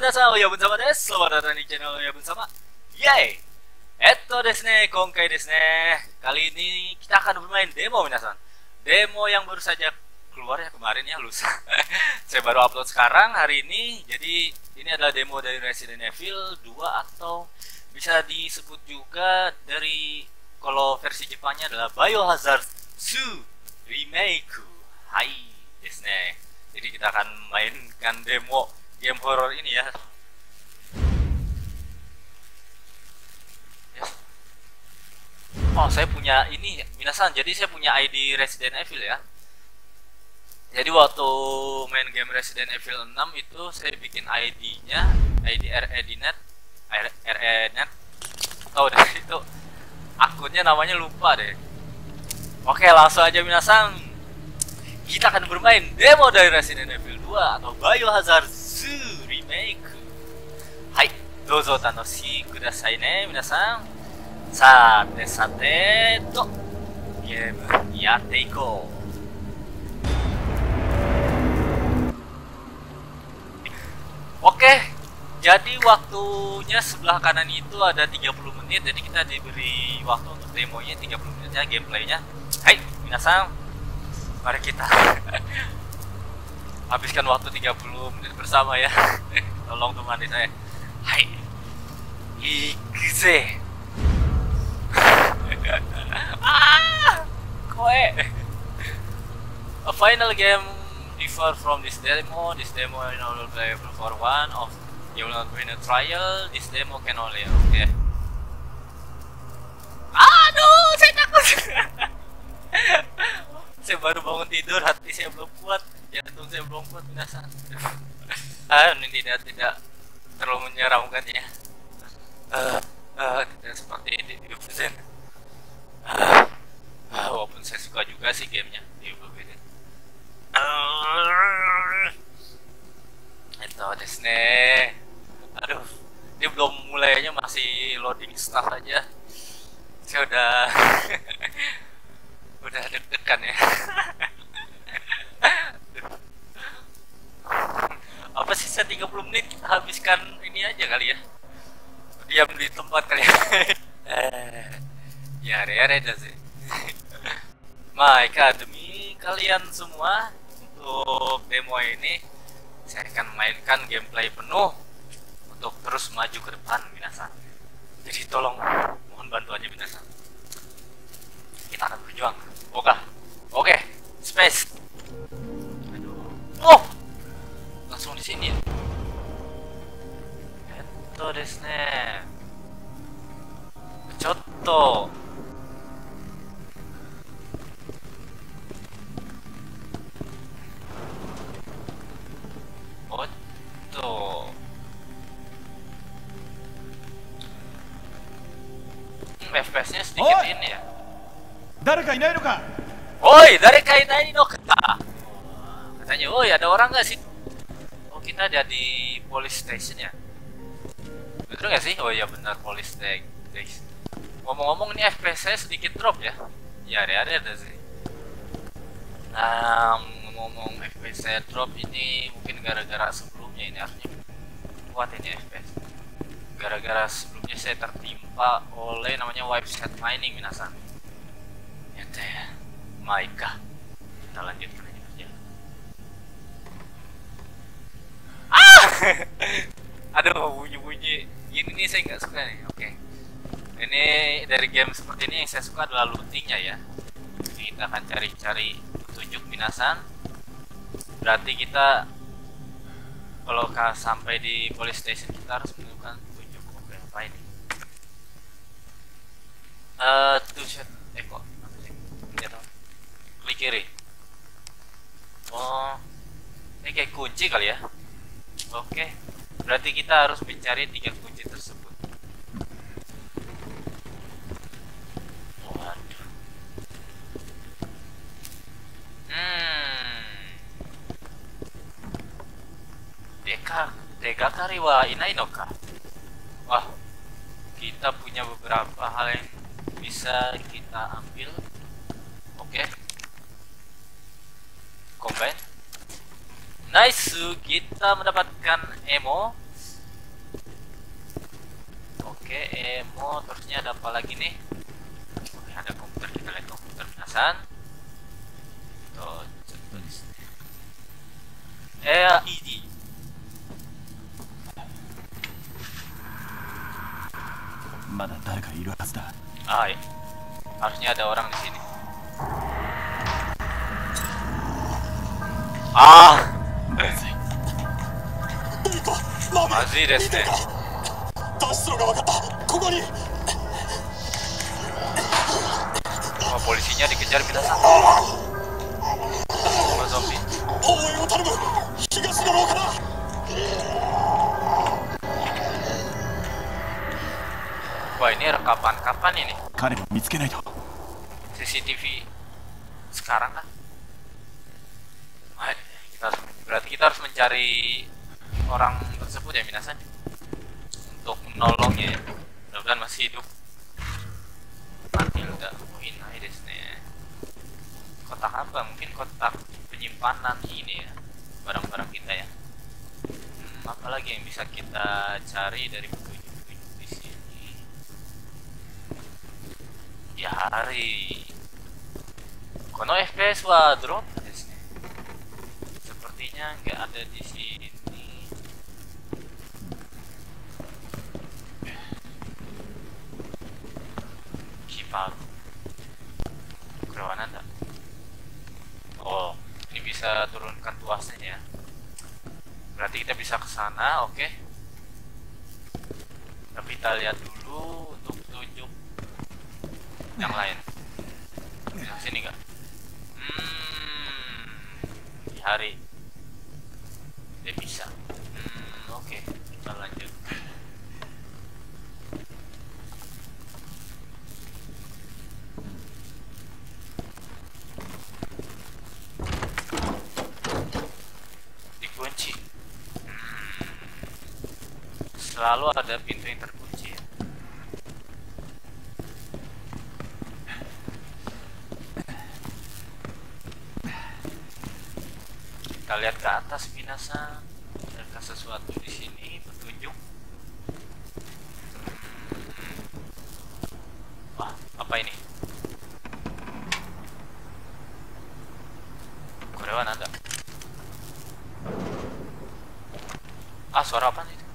minasan, Oyabun sama desu. Selamat datang di channel Oyabun sama. Yeay! Desu ne, konkai desu ne. Kali ini kita akan bermain demo minasan. Demo yang baru saja keluar ya kemarin ya, lusa. Saya baru upload sekarang hari ini. Jadi ini adalah demo dari Resident Evil 2 atau bisa disebut juga dari, kalau versi Jepangnya adalah Biohazard 2 Remake. Hai desu ne. Jadi kita akan mainkan demo game horror ini ya. Oh, saya punya ini minasan. Jadi saya punya ID Resident Evil ya. Jadi waktu main game Resident Evil 6 itu saya bikin ID-nya, ID REDNet, REDNet. Oh, dari itu akunnya namanya lupa deh. Oke, langsung aja minasan. Kita akan bermain demo dari Resident Evil 2 atau Biohazard 2 Remake. Hai, dozo tanoshi kudasai ne, minasan. Sate sate to game yatte ikou. Oke, jadi waktunya sebelah kanan itu ada 30 menit. Jadi kita diberi waktu untuk demonya 30 menit ya, gameplaynya. Hai, minasan, mari kita habiskan waktu 30 menit bersama ya. Tolong temani saya. Hai, ikuze. Koe. A final game differ from this demo. This demo is only playable for one of. You will not win a trial. This demo can only. Okay. Aduh, saya takut. Saya baru bangun tidur, hati saya belum kuat, jantung saya belum kuat minasan. Ini tidak terlalu menyeramkan ya. Tidak seperti ini di Ubuntu. Walaupun saya suka juga sih gamenya di Ubuntu. Itu desu ne. Aduh, dia belum mulainya masih loading stuff aja. Saya udah deg-degan ya. Apa sisa 30 menit kita habiskan ini aja kali ya, diam di tempat kali ya. Ya re sih. Maka demi kalian semua, untuk demo ini saya akan mainkan gameplay penuh untuk terus maju ke depan minasan. Jadi tolong mohon bantuannya minasan. Kita akan berjuang. Oke, space. Aduh. Oh, langsung di sini. Eto desu ne. Chotto. Otto. FPS-nya sedikit ini ya. Dareka inai no ka? Oi, dareka inai no ka? Katanya, oi ada orang nggak sih? Oh, kita ada di police station ya? Betul nggak sih? Oh iya benar, police station. Ngomong-ngomong ini FPS saya sedikit drop ya? Ya ada sih. Ngomong FPS saya drop ini mungkin gara-gara sebelumnya, ini harusnya kuat ini FPS. Gara-gara sebelumnya saya tertimpa oleh namanya website mining minasan. Ya teh, Maika. Kita lanjutkan aja kerja. Aduh, bunyi-bunyi gini nih saya nggak suka nih. Oke. Ini dari game seperti ini yang saya suka adalah lootingnya ya. Jadi kita akan cari-cari petunjuk minasan. Berarti kita kalau sampai di police station kita harus menemukan petunjuk. Oke, apa ini? Tuh shot. Kok apa sih? Jatuh. Klik kiri. Oh, ini kayak kunci kali ya. Oke, berarti kita harus mencari 3 kunci tersebut. Waduh. Deka kari wa inai no ka? Wah, kita punya beberapa hal yang bisa kita ambil. Oke. Combine. Nice, kita mendapatkan ammo Oke, emo. Terusnya ada apa lagi nih? Oke, ada komputer. Kita lihat komputer Minasan. Tuh, tulis. Ini. Mada dareka iru hazu da. Ah, ya. Harusnya ada orang di sini. Ah, mazui desu ne. Oh, polisinya dikejar Minasan. Sama zombie. Wah, ini rekapan kapan ini? 彼を見つけないと。 CCTV sekarang kan? Berarti kita harus mencari orang tersebut ya Minasan, untuk menolongnya ya. Mudah-mudahan masih hidup. Mati udah. Inai desu ne. Kotak apa? Mungkin kotak penyimpanan ini ya, barang-barang kita ya. Apalagi yang bisa kita cari dari petunjuk-petunjuk di sini? Ya hari. Kono FPS wa drop desu ne. Sepertinya nggak ada di sini. Kiparu. Kerawanan enggak? Oh, ini bisa turunkan tuasnya ya. Berarti kita bisa ke sana, oke. Tapi kita lihat dulu untuk petunjuk yang lain. Yang sini nggak? Di hari. Dia bisa. Oke, kita lanjut. Dikunci. Selalu ada pintu yang terkunci ya. Kita lihat ke atas Minasan. Adakah sesuatu di sini petunjuk? Wah, apa ini? Korewan ada. Ah, suara apa itu?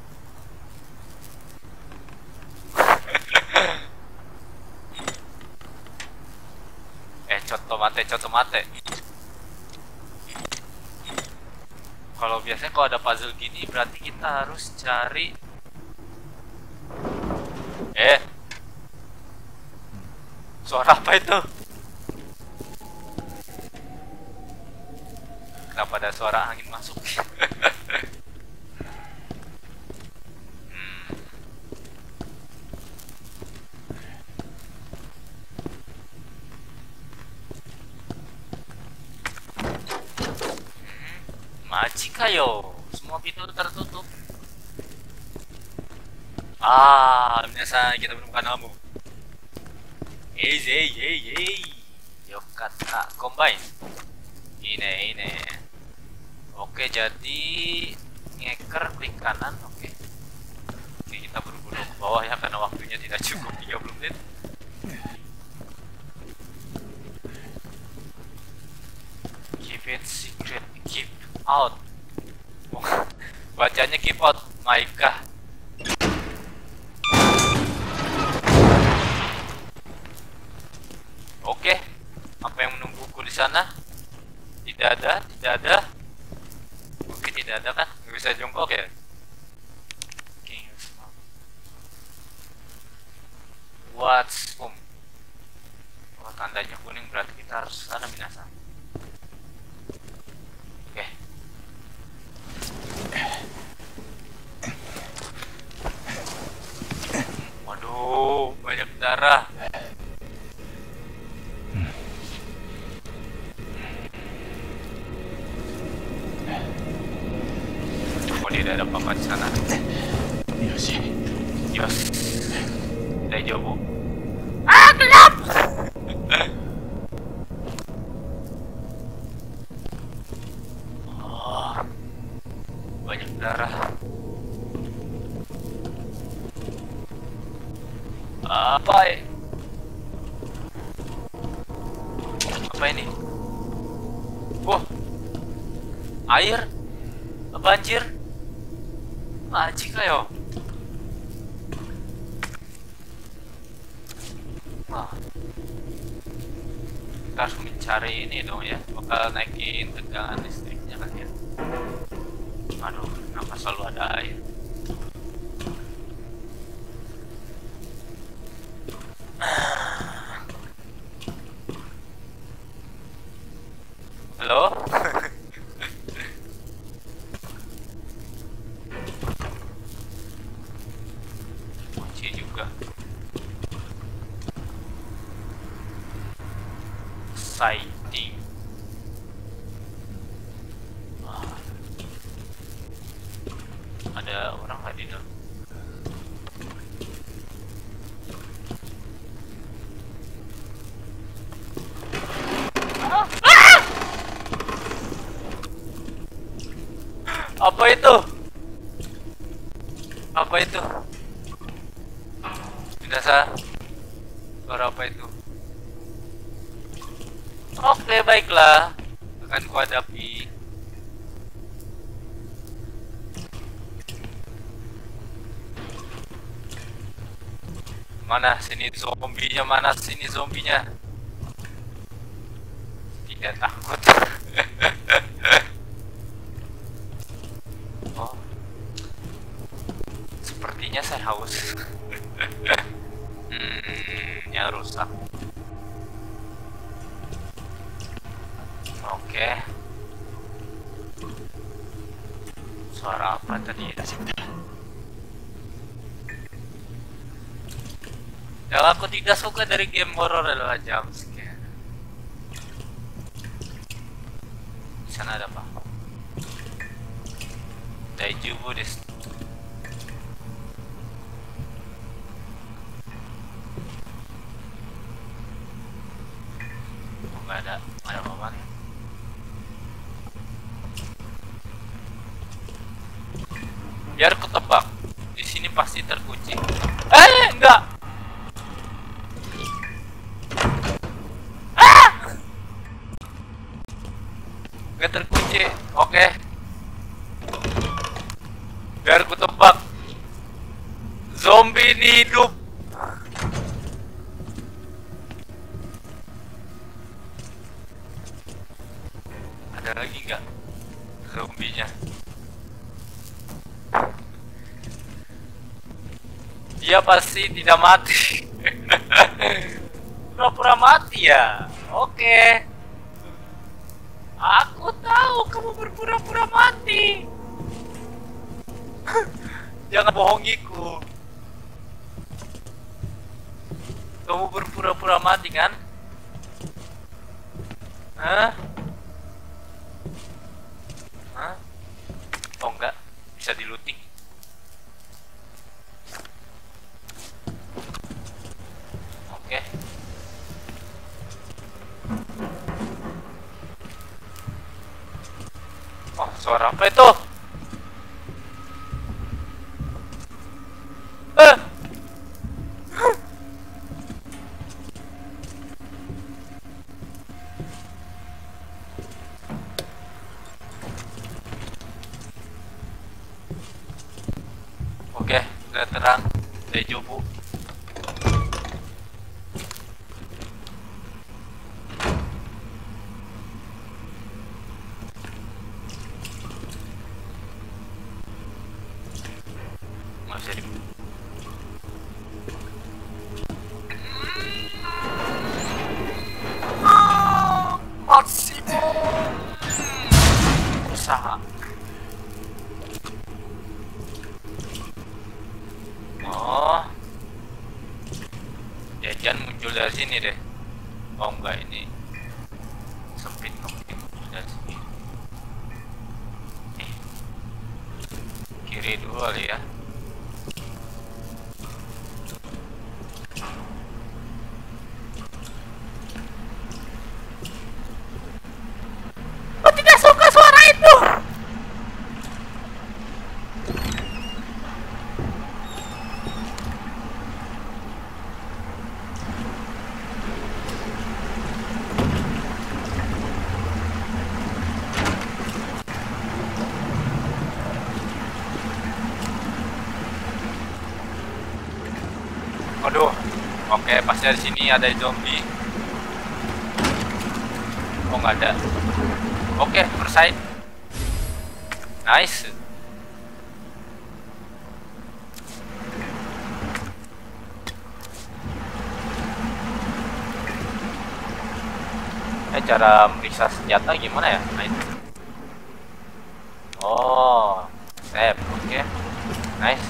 Cotomate. Kalau biasanya kalau ada puzzle gini berarti kita harus cari. Suara apa itu? Kenapa ada suara angin masuk? Machikayo, semua pintu tertutup. Minasan, kita menemukan kamu. Yokata, combine. Ini. Oke, jadi ngeker klik kanan, oke. Oke, kita buru-buru ke bawah ya karena waktunya tidak cukup 30 menit. Keep it secret, keep out. Bacanya keep out, Maika. Oke, apa yang menungguku di sana? Tidak ada. Oke, tidak ada kan? Nggak bisa jongkok ya? What's Oh, tandanya kuning berarti kita harus sana Minasan. Oke. Waduh, banyak darah. Oh, tidak ada apa-apa di sana. Yos. Daijoubu. Gelap. Oh, banyak darah. Apa ya? Apa ini? Wah, air, banjir, anjing kayo. Wah, kita harus mencari ini dong ya, bakal naikin tegangan listriknya kan ya. Aduh, kenapa selalu ada air? Halo? Kunci juga. Sighting. Ada orang nggak di dalam? Apa itu? Apa itu? Binasa. Suara apa itu? Oke, baiklah. Akan kuhadapi. Mana sini zombinya? Mana sini zombinya? Tidak takut. Oh, sepertinya saya haus. Ya rusak. Oke. Suara apa tadi? Yang aku tidak suka dari game horror adalah jumpscare. Di sana ada apa? Daiju desu. Oh, nggak ada apa-apa nih. Biar ku tebak, di sini pasti terkunci. Enggak. Nggak terkunci. Oke. Biar ku tebak, zombie ini hidup. Ada lagi nggak zombinya? Dia pasti tidak mati. Pura-pura mati ya. Oke. Aku tahu kamu berpura-pura mati. Jangan bohongiku. Kamu berpura-pura mati kan? Hah? Hah? Oh enggak, bisa diluting. Oke. Oh, suara apa itu? Oke, udah terang. Dejobu. Nggak bisa di... Maksimum usaha. Oh, jajan muncul dari sini deh. Oh enggak, ini sempit mungkin dari sini. Kiri dulu kali ya. Aku tidak suka suara itu. Aduh. Oke, pasti dari sini ada zombie. Oh, nggak ada. Oke, selesai. Nice. Cara meriksa senjata gimana ya? Nah, itu. Oh, save. Oke. Nice.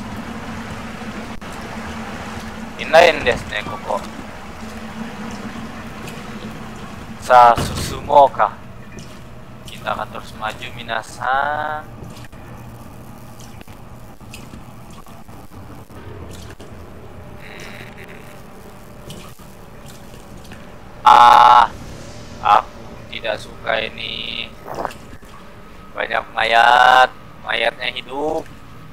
Inlain desu ne, koko. Sa susumo ka. Kita akan terus maju, minasan. Aku tidak suka ini. Banyak mayat, mayatnya hidup.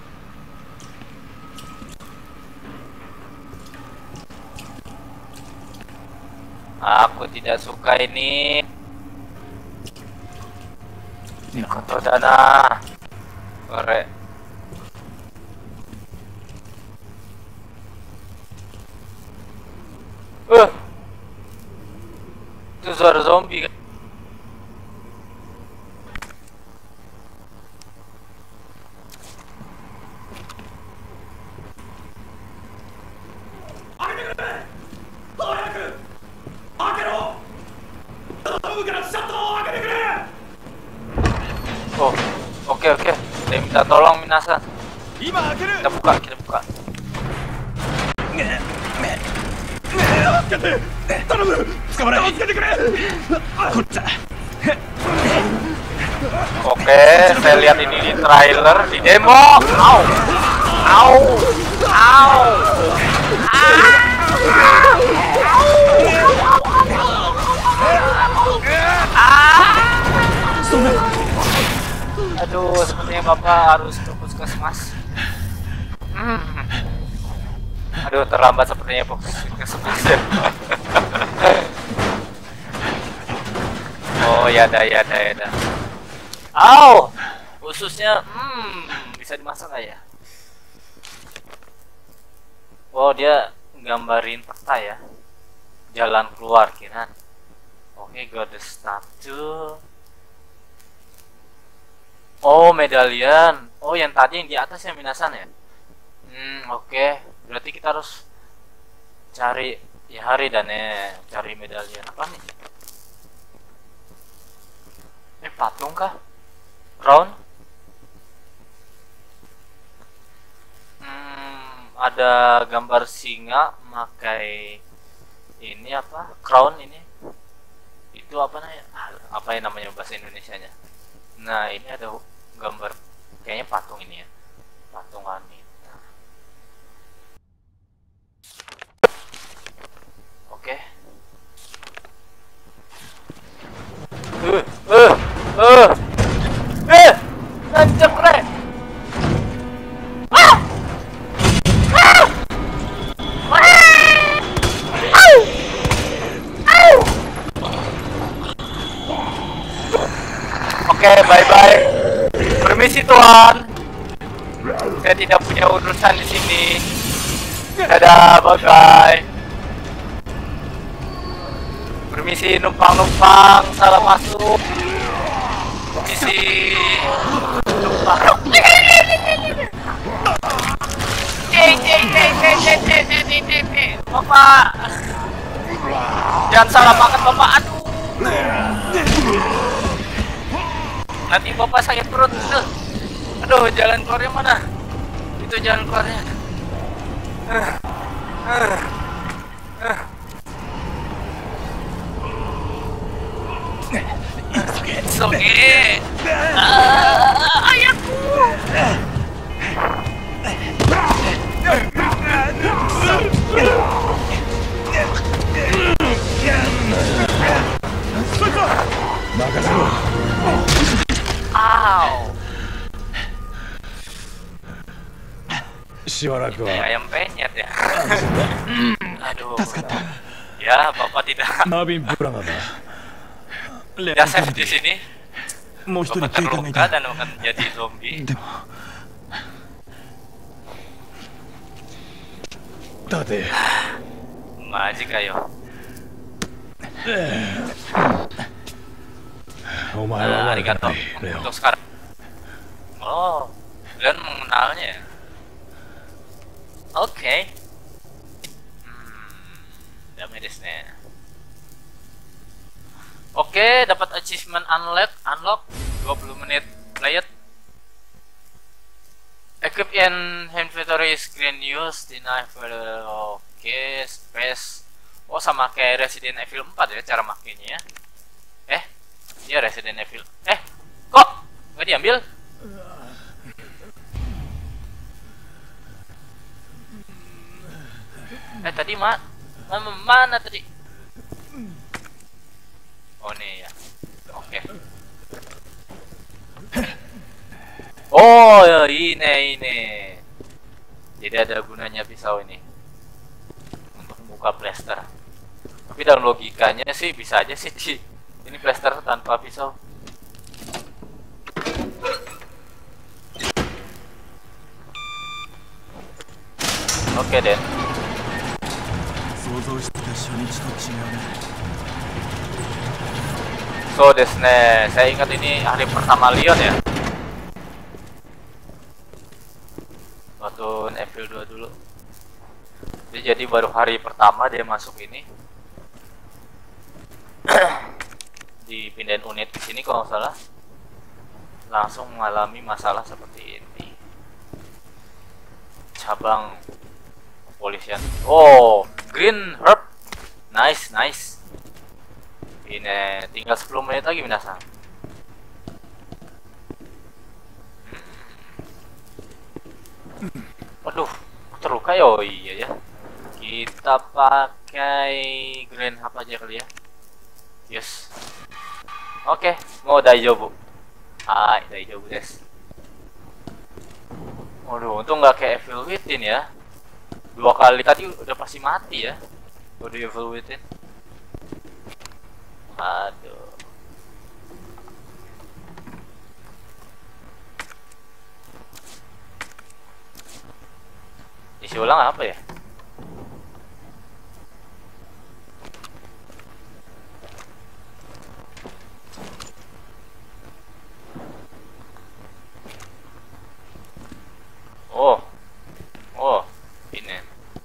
Aku tidak suka ini. Koto dana. Korek. Itu suara zombie kan? Oh, oke. Saya minta tolong, minasan. Kita buka. Oke, saya lihat ini di trailer, di demo. Au. Aduh, sepertinya Bapak harus ke puskesmas. Aduh, terlambat sepertinya puskesmas. Oh, ya dah. Au, khususnya, bisa dimasak nggak ya? Oh, dia gambarin peta ya, jalan keluar kira. Oke, got the statue. Oh, medalian. Oh, yang tadi yang di atas yang minasan ya. Oke. Berarti kita harus cari ya hari dan cari medalian apa nih? Patung kah? Crown? Ada gambar singa pakai ini apa? Crown ini. Itu apa namanya? Apa yang namanya bahasa Indonesianya? Nah, ini ada gambar kayaknya patung ini ya. Patung wanita. Oke. Nancep re. Oke, bye. Permisi Tuhan. Saya tidak punya urusan di sini. Dadah, bye. Permisi numpang, salah masuk. Permisi numpang. Bapak, jangan salah makan Bapak. Nanti Bapak sakit perut. Aduh, jalan keluarnya mana? Itu jalan keluarnya. It's okay. Ayahku. Ayam penyet ya. Aduh. Ya, Bapak tidak. Ya, saya di sini. Bapak terluka dan akan menjadi zombie. Maji kayo. Arigato untuk sekarang. Oh, kalian mengenalnya ya? Oke. Damai desu ne. Oke, dapat achievement unlock 20 menit played. Equip in inventory screen use deny oke, space. Oh, sama kayak Resident Evil 4 ya cara makainya ya. Iya Resident Evil. Kok nggak diambil? Tadi mana tadi? Oh nih ya. Oke. Oh ya, ini. Jadi ada gunanya pisau ini untuk membuka plaster. Tapi dalam logikanya sih bisa aja sih ini plaster tanpa pisau. Oke deh. So desu ne, saya ingat ini hari pertama Leon ya. Waktu Evil 2 dulu. Jadi baru hari pertama dia masuk ini. Dipindahin unit ke sini kalau nggak salah. Langsung mengalami masalah seperti ini. Cabang kepolisian. Oh, green herb. Nice. Ini tinggal 10 menit lagi minasan. Waduh, terluka ya. Oh iya ya. Kita pakai green apa aja kali ya. Yes. Oke, mau daijoubu. Daijoubu desu. Waduh, untung nggak kayak Evil Within ya. 2 kali tadi udah pasti mati ya. Udah Evil Within. Aduh. Isi ulang apa ya? Oh, ini.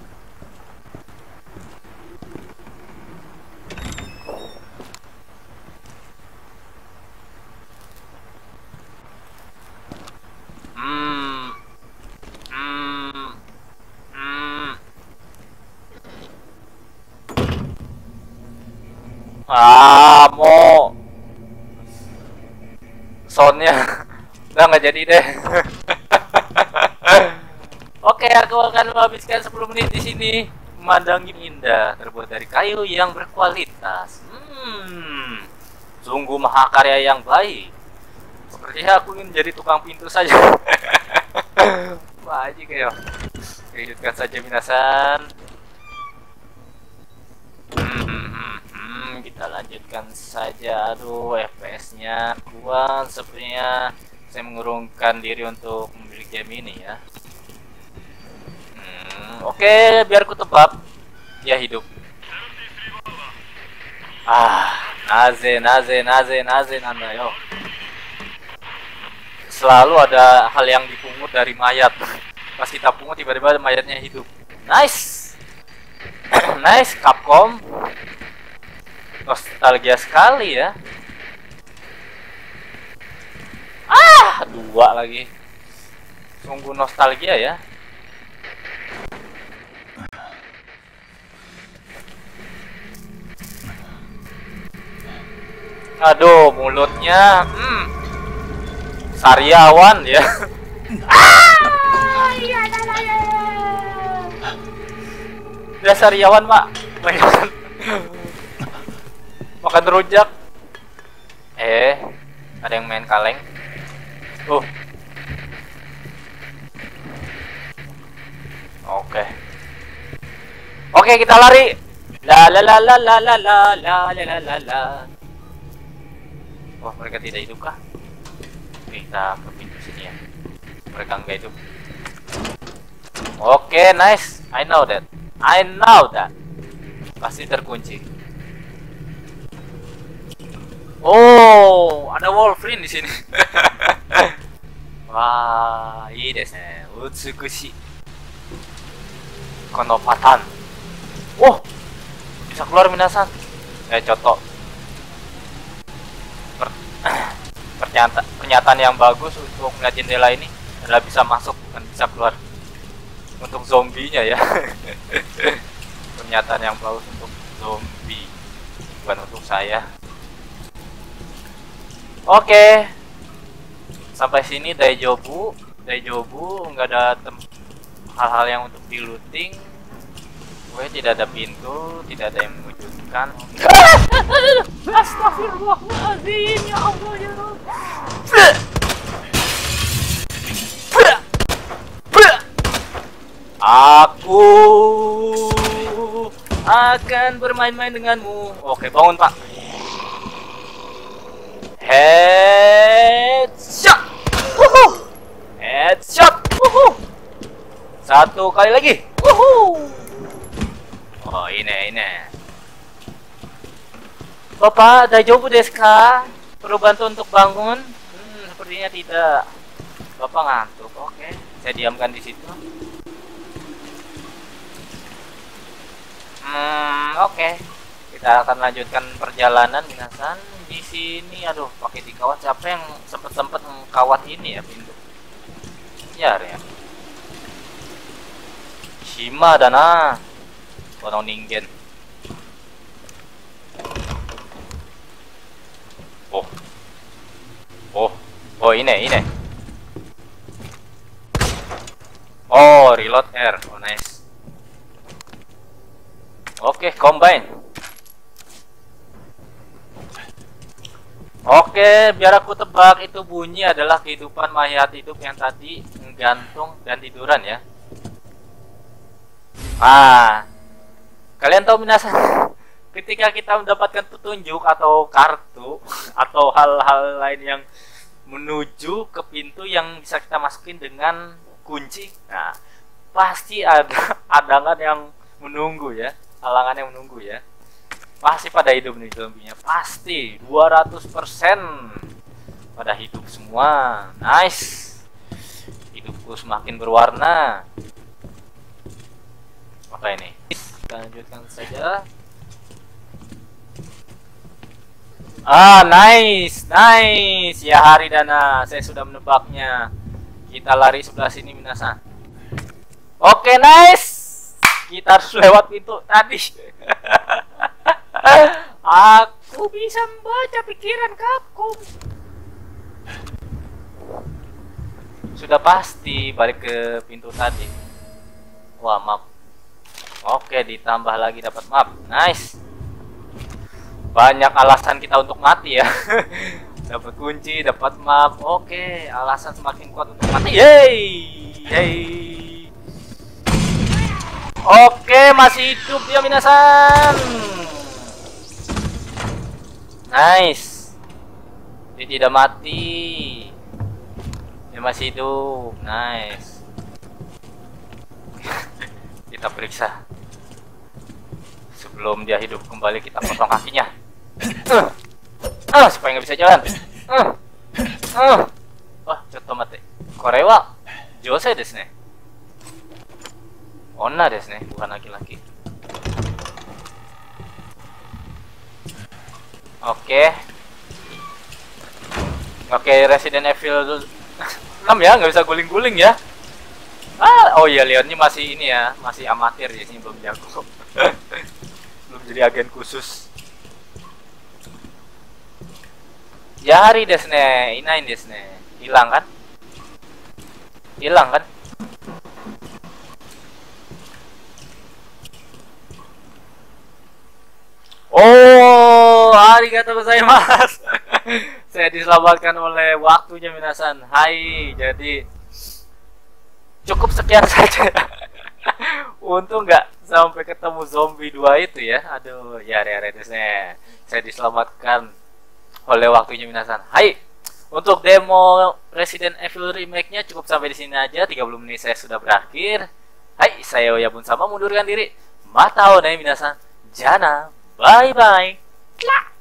Mau soundnya udah nggak jadi deh. Oke, aku akan menghabiskan 10 menit di sini memandangi indah terbuat dari kayu yang berkualitas. Sungguh mahakarya yang baik. Sepertinya aku ingin jadi tukang pintu saja. Wah, aja kayak. Lanjutkan saja minasan. Kita lanjutkan saja. Aduh, FPS-nya kuat. Sepertinya saya mengurungkan diri untuk membeli game ini ya. Oke, biar ku tebak dia hidup. Naze nanda yo. Selalu ada hal yang dipungut dari mayat. Pas kita pungut tiba-tiba mayatnya hidup. Nice. Nice Capcom. Nostalgia sekali ya. 2 lagi. Sungguh nostalgia ya. Aduh, mulutnya sariawan ya. Udah sariawan, Pak. Makan rujak. Ada yang main kaleng. Oke, kita lari. La. Wah, mereka tidak hidup kah? Kita ke pintu sini ya. Mereka nggak hidup. Oke, nice. I know that. Pasti terkunci. Oh, ada Wolverine di sini. Wah, ii desu ne. Utsukushi. Kono patan. Oh, bisa keluar minasan. Contoh. Pernyataan yang bagus untuk melihat jendela ini adalah bisa masuk bukan bisa keluar. Untuk zombinya ya. Pernyataan yang bagus untuk zombie, bukan untuk saya. Oke, sampai sini Daijobu nggak ada hal-hal yang untuk di looting. Gue tidak ada pintu, tidak ada yang mewujudkan. Astagfirullahaladzim, ya Allah ya Rabb. Aku akan bermain-main denganmu. Oke, bangun Pak. Headshot. Headshot. Satu kali lagi. Oh, ini. Bapak, Daijobu desu ka? Perlu bantu untuk bangun? Sepertinya tidak. Bapak ngantuk. Oke, saya diamkan di situ. Oke. Kita akan lanjutkan perjalanan minasan. Di sini aduh, pakai dikawat. Siapa yang sempet mengkawat ini ya pintu? Ya. Shima dana. Kono ningen. Oh, ini. Oh, reload R. Oh, nice. Oke, combine. Oke, biar aku tebak itu bunyi adalah kehidupan mayat hidup yang tadi menggantung dan tiduran ya. Kalian tahu minasan, ketika kita mendapatkan petunjuk atau kartu atau hal-hal lain yang menuju ke pintu yang bisa kita masukin dengan kunci, nah pasti ada halangan yang menunggu ya, pasti pada hidup nih zombinya, pasti 200% pada hidup semua. Nice, hidupku semakin berwarna. Apa ini? Kita lanjutkan saja. Nice. Ya Haridana, saya sudah menebaknya. Kita lari sebelah sini minasan. Oke, nice. Kita harus lewat pintu tadi. Aku bisa membaca pikiran kamu. Sudah pasti balik ke pintu tadi. Wah, map. Oke, ditambah lagi dapat map. Nice. Banyak alasan kita untuk mati ya. Dapat kunci, dapat map. Oke, alasan semakin kuat untuk mati. Yeay. Oke, masih hidup dia minasan. Nice. Dia tidak mati. Dia masih hidup. Nice. Kita periksa. Sebelum dia hidup kembali, kita potong kakinya. Supaya nggak bisa jalan. Wah, coto mate. Kore wa jose desu ne. Onna desu ne, bukan laki-laki. Oke, Resident Evil 6 ya, nggak bisa guling-guling ya. Oh iya, Leonnya masih ini ya, masih amatir di sini, belum jago. Belum jadi agen khusus. Yari desu ne, inain desu ne. Hilang kan? Oh, arigatou gozaimasu. Saya diselamatkan oleh waktunya minasan. Hai, jadi cukup sekian saja. Untung nggak sampai ketemu zombie 2 itu ya. Aduh, ya redesnya. Saya diselamatkan oleh waktunya minasan. Hai. Untuk demo Resident Evil remake-nya cukup sampai di sini aja. 30 menit saya sudah berakhir. Hai, saya Oyabun sama mundurkan diri. Matao nih minasan. Jana, bye bye.